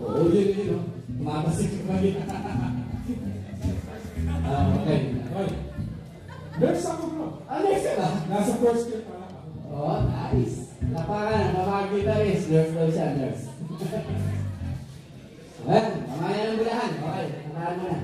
Oo, yun, no? Matasik ka pa rin. Okay. Okay. Nurse ako bro. Nurse ka ba? Nasa first year pa lang ako. Oh, nice. Napakakita rin. Nurse daw siya, nurse. Ayan, mamaya ng bulahan. Okay, nakaan mo na.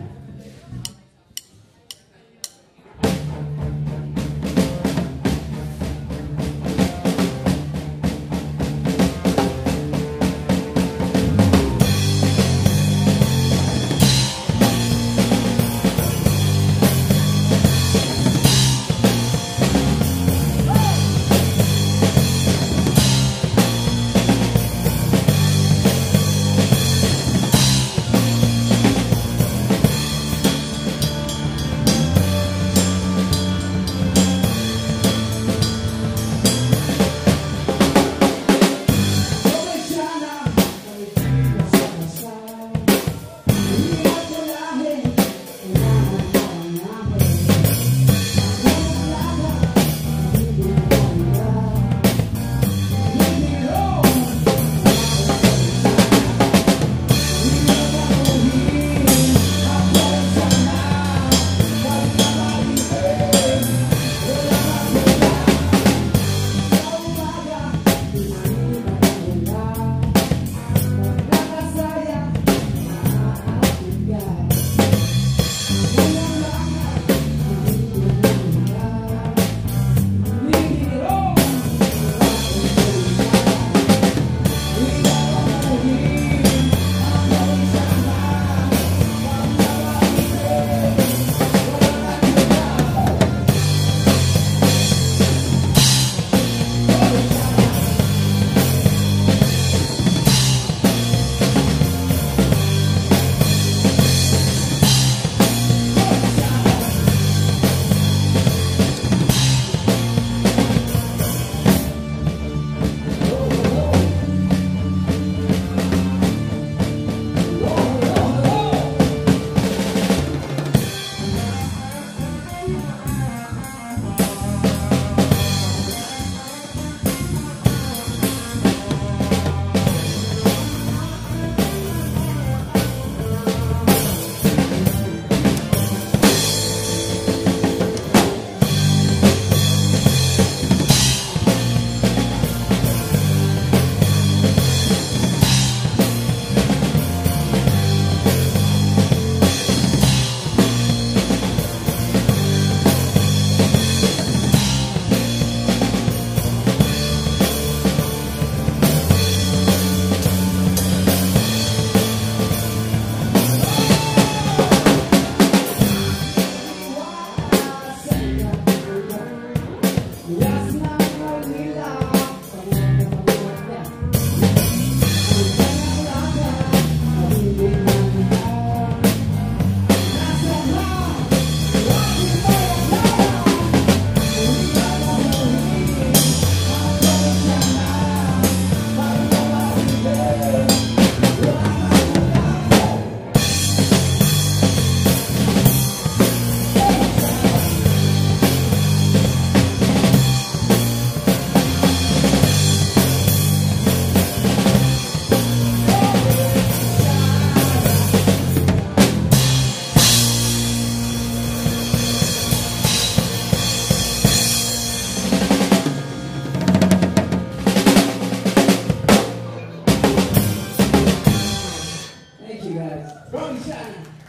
Thank you guys. Wrong shot.